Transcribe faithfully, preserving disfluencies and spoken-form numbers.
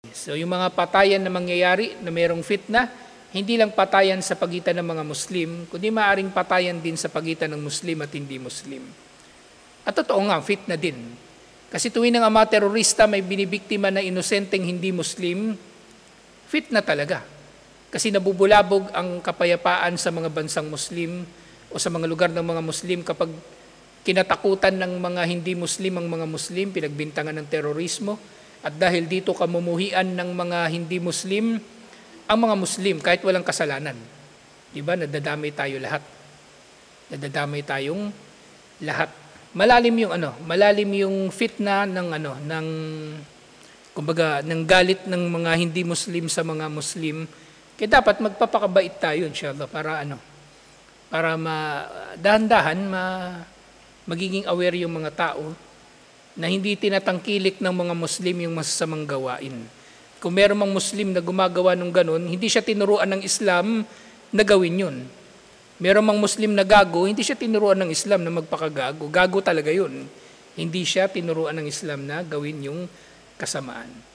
So yung mga patayan na mangyayari na mayroong fitna, hindi lang patayan sa pagitan ng mga Muslim, kundi maaaring patayan din sa pagitan ng Muslim at hindi Muslim. At totoo nga, fitna din. Kasi tuwing ng mga terorista may binibiktima na inosenteng hindi Muslim, fitna talaga. Kasi nabubulabog ang kapayapaan sa mga bansang Muslim o sa mga lugar ng mga Muslim kapag kinatakutan ng mga hindi Muslim ang mga Muslim, pinagbintangan ng terorismo. At dahil dito kamumuhian ng mga hindi Muslim, ang mga Muslim kahit walang kasalanan. Diba? Nadadamay tayo lahat. Nadadamay tayong lahat. Malalim yung ano, malalim yung fitna ng ano, ng kumbaga ng galit ng mga hindi Muslim sa mga Muslim. Kaya dapat magpapakabait tayo inshallah para ano, para ma dahan-dahan ma, magiging aware yung mga tao na hindi tinatangkilik ng mga Muslim yung masasamang gawain. Kung meron mang Muslim na gumagawa ng ganun, hindi siya tinuruan ng Islam na gawin yun. Meron mang Muslim na gago, hindi siya tinuruan ng Islam na magpakagago. Gago talaga yun. Hindi siya tinuruan ng Islam na gawin yung kasamaan.